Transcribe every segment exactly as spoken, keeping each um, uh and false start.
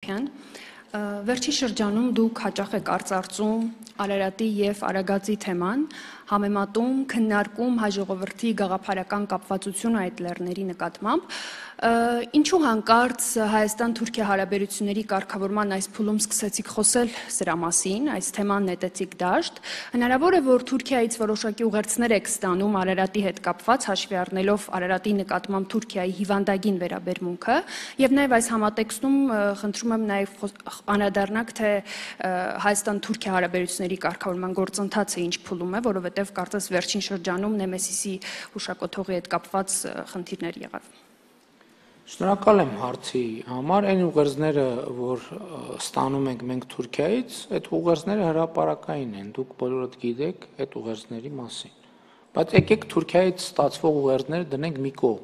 Պետրոսյան, վերջի շրջանում դուք հաճախ եք արծարծում Արարատի եւ Արագածի թեման, համեմատում, քննարկում հայ ժողովրդի գաղափարական կապվածությունը այդ լեռների նկատմամբ, ինչու հանկարծ Հայաստան-Թուրքիա հարաբերությունների կարգավորման այս փուլում սկսեցիք խոսել սրա մասին, այս թեման նետեցիք դաշտ, հնարավոր է, որ Թուրքիայից որոշակի ուղերձներ եք ստանում Արարատի հետ կապված, հաշվի առնելով Արարատի նկատմամբ Թուրքիայի հիվանդագին վերաբերմունքը, եւ նաեւ այս համատեքստում խնդրում եմ նաեւ անդրադառնաք, թե Հայաստան-Թուրքիա հարաբերությունների կարգավորման գործընթացը ինչ փուլում է, որովհետեւ կարծես վերջին շրջանում Նեմեսիսի հուշակոթողի հետ կապված խնդիրներ եղավ։ Շնորհակալ եմ հարցի համար, այն ուղերձները, որ ստանում ենք մենք Թուրքիայից, այդ ուղերձները հրապարակային են, դուք բոլորդ գիտեք այդ ուղերձների մասին։ Բայց եկեք Թուրքիայից ստացվող ուղերձները դնենք մի կողմ։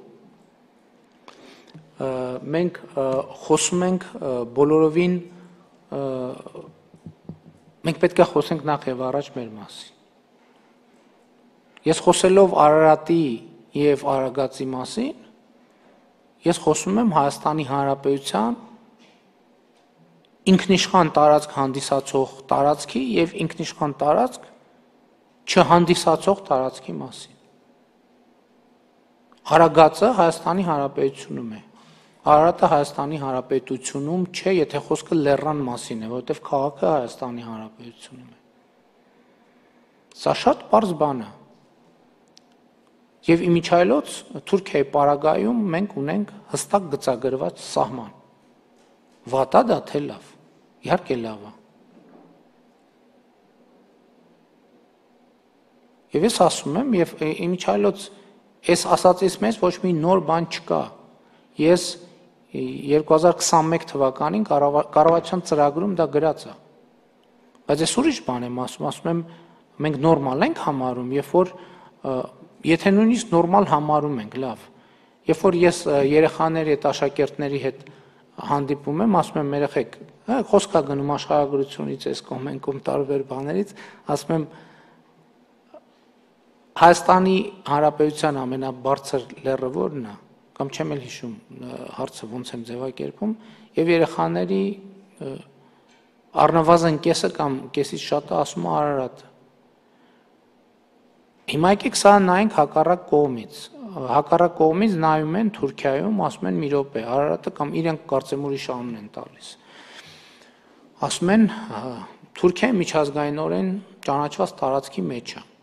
Մենք խոսում ենք բոլորովին, մենք պետք է խոսենք նախ եւ առաջ մեր մասին։ Ես խոսելով Արարատի եւ Արագածի մասին, ես խոսում եմ Հայաստանի Հանրապետության ինքնիշխան տարածք հանդիսացող տարածքի եւ ինքնիշխան տարածք չհանդիսացող տարածքի մասին։ Արագածը Հայաստանի Հանրապետությունում է։ Արարատը Հայաստանի Հանրապետությունում չէ, եթե խոսքը լեռան մասին է, որովհետեւ քաղաքը Հայաստանի Հանրապետությունում է։ Սա շատ պարզ բան է։ Եվ իմիջայլոց Թուրքիայի պարագայում մենք ունենք հստակ գծագրված սահման։ Վատ է դա թե լավ։ Իհարկե լավ է։ Եվ ես ասում եմ, եւ իմիջայլոց այս ասածից մեզ ոչ մի նոր բան չկա։ Ես երկու հազար քսանմեկ թվականին կառավարության ծրագրում դա գրած է։ Բայց ես ուրիշ բան եմ ասում, ասում եմ մենք նորմալ ենք համարում, երբ որ եթե նույնիսկ նորմալ համարում ենք, լավ։ Երբ որ ես երեխաների հետ, աշակերտների հետ հանդիպում եմ, ասում եմ երեխեք, խոսք է գնում աշխարհագրությունից, այս կողմ այն կողմ տարբեր բաներից, ասում եմ Հայաստանի Հանրապետության ամենաբարձր լեռը որն է, կամ չեմ էլ հիշում հարցը ոնց եմ ձևակերպում, եւ երեխաների առնվազն կեսը կամ կեսից շատը ասում է Արարատը։ Հիմա եկեք սա նայենք հակառակ կողմից։ Հակառակ կողմից նայում են Թուրքիայում, ասում են մի րոպե, Արարատը կամ իրենք կարծեմ ուրիշ անուն են տալիս։ Ասում են Թուրքիայի միջազգայինորեն ճանաչված տարածքի մեջ է։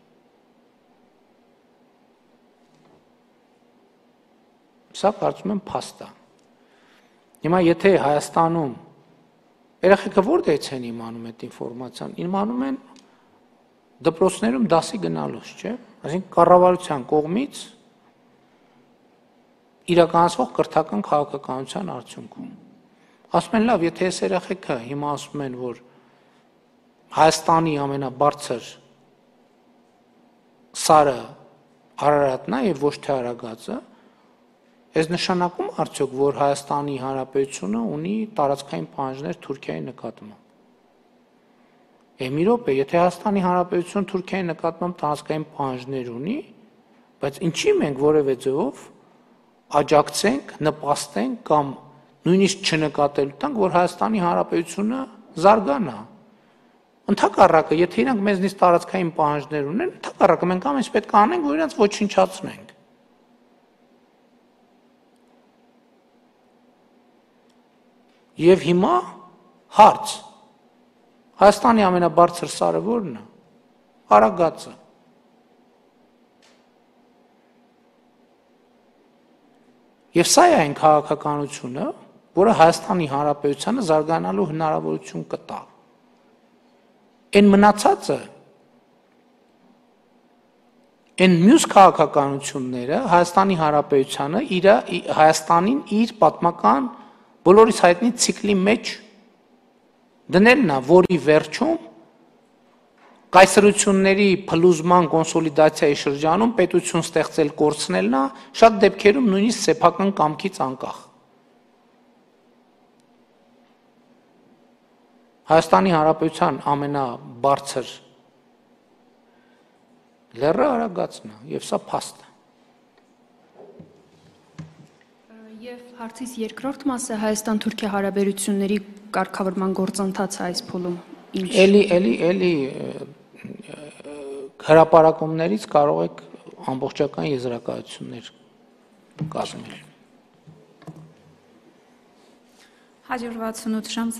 Սա կարծում եմ փաստ է։ Հիմա եթե Հայաստանում երեխեքը որտեղից են իմանում այդ ինֆորմացիան, իմանում են դպրոցներում դասի գնալուց, չէ՞։ Այսինքն կառավարության կողմից իրականացվող կրթական քաղաքականության արդյունքում։ Ասում են լավ, եթե այս երեխեքը հիմա ասում են, որ Հայաստանի ամենաբարձր սարը Արարատն է եւ ոչ թե Արագածը, այս նշանակում արդյոք, որ Հայաստանի Հանրապետությունը ունի տարածքային պահանջներ Թուրքիայի նկատմամբ։ Մի րոպե, եթե Հայաստանի Հանրապետությունը Թուրքիայի նկատմամբ տարածքային պահանջներ ունի, բայց ինչի մենք որևէ ձևով աջակցենք, նպաստենք կամ նույնիսկ չնկատելու տանք, որ Հայաստանի Հանրապետությունը զարգանա։ Ընդհակառակը, եթե իրանք մեզնից տարածքային պահանջներ ունեն, ընդհակառակը մենք ամենից պետք է անենք, որ իրանք ոչնչացնենք։ Եվ հիմա հարց Հայաստանի ամենաբարձր սարը որն է։ Արագածը։ Եվ սա է այն քաղաքականությունը, որը Հայաստանի Հանրապետությանը զարգանալու հնարավորություն կտա։ Այն մնացածը, այն մյուս քաղաքականությունները Հայաստանի Հանրապետությանը իր Հայաստանին իր պատմական բոլորիս հայտնի ցիկլի մեջ դնելն է, որի վերջում կայսրությունների փլուզման կոնսոլիդացիայի շրջանում պետություն ստեղծել կորցնելն է, շատ դեպքերում նույնիսկ սեփական կամքից անկախ։ Հայաստանի Հանրապետության ամենաբարձր լեռը Արագածն է, եւ սա փաստ է։ Եվ հարցիս երկրորդ մասը Հայաստան-Թուրքիա հարաբերությունների կարգավորման գործընթացը այս փուլում ինչ։ Էլի, էլի, էլի հրապարակումներից կարող եք ամբողջական եզրակացություններ կազմել։ հաջորդ վաթսունութ ժամ